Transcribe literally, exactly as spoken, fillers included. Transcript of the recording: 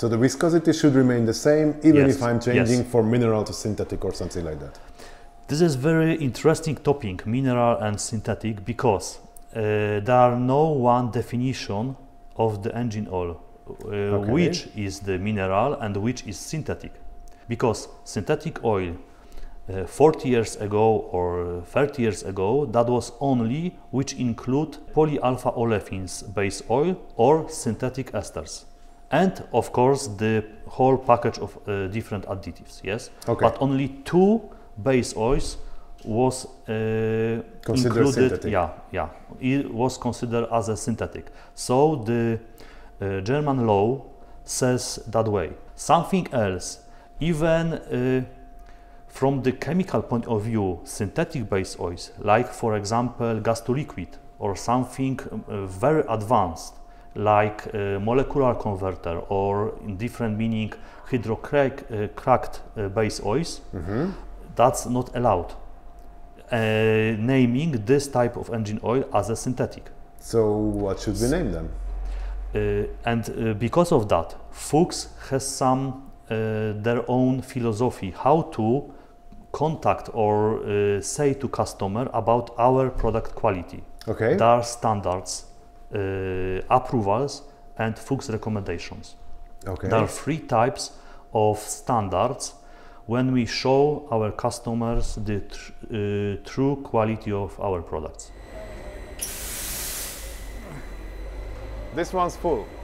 So the viscosity should remain the same, even Yes, if I'm changing yes. from mineral to synthetic or something like that. This is very interesting topic, mineral and synthetic, because uh, there are no one definition of the engine oil, uh, Okay. which is the mineral and which is synthetic. Because synthetic oil uh, forty years ago or thirty years ago, that was only which include polyalpha olefins base oil or synthetic esters. And of course the whole package of uh, different additives, yes? Okay. But only two base oils was uh, Considered included, synthetic. yeah, yeah, it was considered as a synthetic. So the uh, German law says that way. Something else, even uh, from the chemical point of view, synthetic base oils, like for example gas to liquid or something uh, very advanced, like a molecular converter or in different meaning hydrocracked uh, cracked uh, base oils, Mm-hmm. that's not allowed. Uh, naming this type of engine oil as a synthetic. So what should we name them? Uh, and uh, because of that, Fuchs has some uh, their own philosophy how to contact or uh, say to customer about our product quality. Okay. There are standards, uh, approvals and Fuchs recommendations. Okay. There are three types of standards when we show our customers the tr uh, true quality of our products. This one's full.